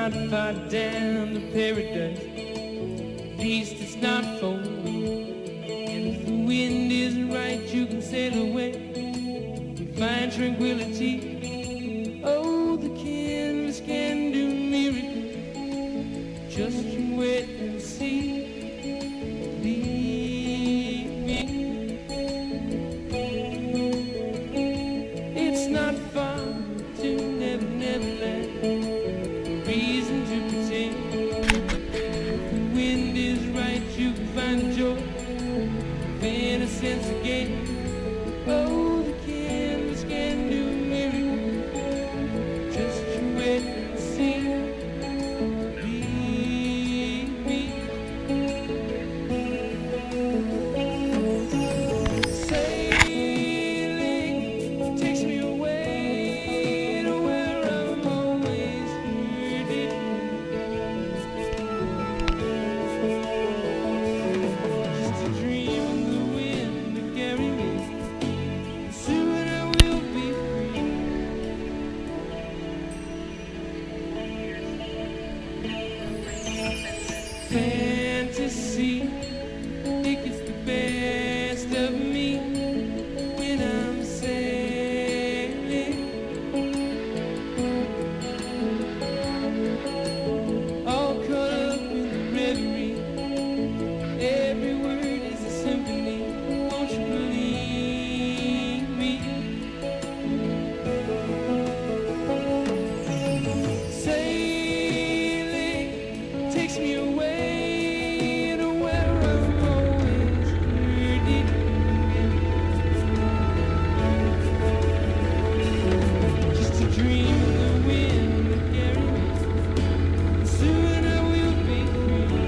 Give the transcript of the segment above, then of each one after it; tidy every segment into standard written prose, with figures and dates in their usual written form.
not far down to paradise. Beast is not for me. And if the wind isn't right, you can sail away and find tranquility. Oh, the canvas can do miracles. Just you wait and see. Believe me. It's not far to Never, Neverland. Reason to pretend. If the wind is right, you can find the joy of innocence again. Oh, the canvas can do miracles. Just you wait and see. Believe me. Sailing takes me away to where I'm always headed. Just a dream of the wind to carry me. Soon I will be free. Fantasy, think it's the best of me when I'm sailing. All caught up in the reverie. Every word is a symphony. Won't you believe me? Sailing takes me away to where I'm always headed. Just a dream of the wind to carry me. Soon I will be free.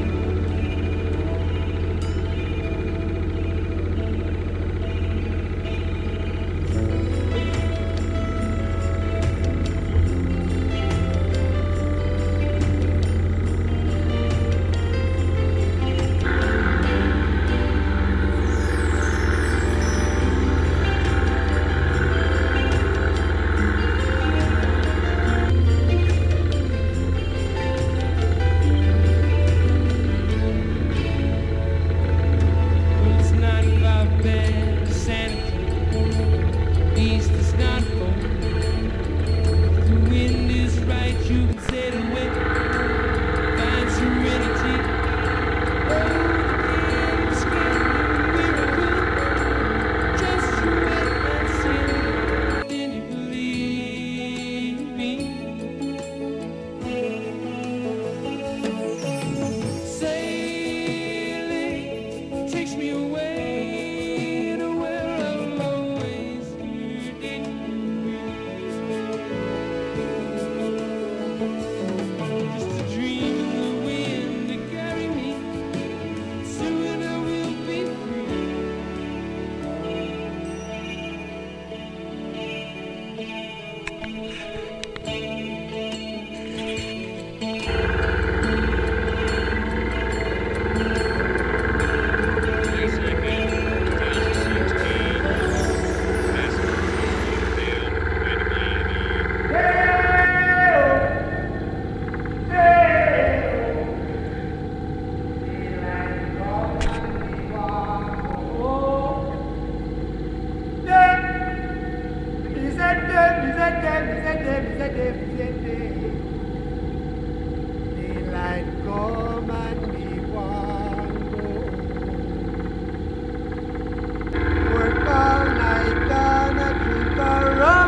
Well, it's not about bad sanity. Beast is not for me. If the wind is right, you can sail away. Find serenity. Oh, the canvas can do miracles. Just you wait and see. Then you believe me. Sailing takes me away to where I'm always headed. Just a dream of the wind to carry me. Soon I will be free. Daylight come and we want go. Work all night and a drink a rum.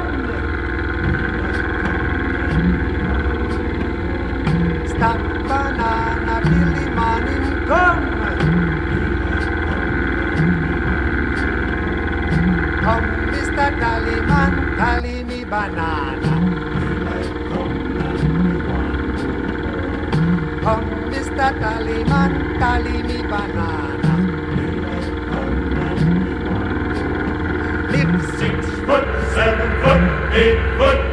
Stop banana till the morning come. Come, Mr. Tallyman, tally me banana. Come, Mr. Tallyman, tally me banana. Live 6 foot, 7 foot, 8 foot,